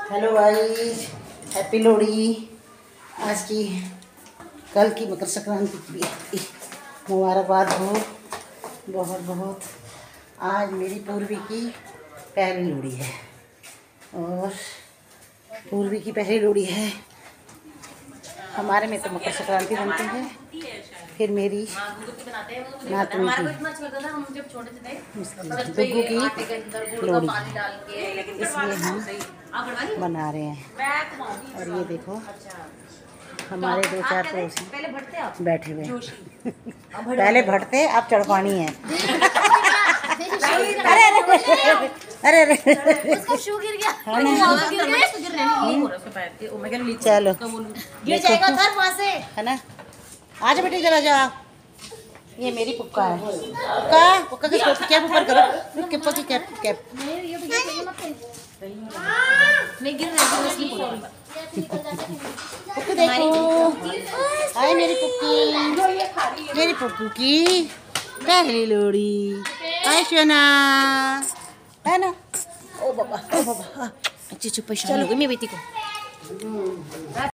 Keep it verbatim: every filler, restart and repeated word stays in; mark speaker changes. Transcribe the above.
Speaker 1: Hello guys, happy Lohri. आज की कल की मकर संक्रांति की मुबारकबाद हो बहुत बहुत। आज मेरी पूर्वी की पहली लोहड़ी है और पूर्वी की पहली लोहड़ी है। हमारे में तो मकर संक्रांति बनती है, फिर मेरी नातनी की डुग्गू की लोहड़ी, इसलिए हम बना रहे हैं। और ये देखो हमारे दो चार पड़ोसी बैठे हुए हैं। पहले भटते अब चढ़पानी है। अरे अरे अरे अरे उसका शू गिर गया। चलो गिर जाएगा उधर वहाँ से, है ना। आजा बेटी जरा जाओ। ये मेरी पुक्का है। पुक्का पुक्का की कैप ऊपर करो। पुक्का की कैप कैप नहीं गिर रही है। पुक्की देखो, हाय मेरी पुक्की, मेरी पुक्कू की पहली लोहड़ी। हाय सोना, है ना। ओ बाबा ओ बाबा, अच्छी चुप परेशान हो गई मेरी बेटी को।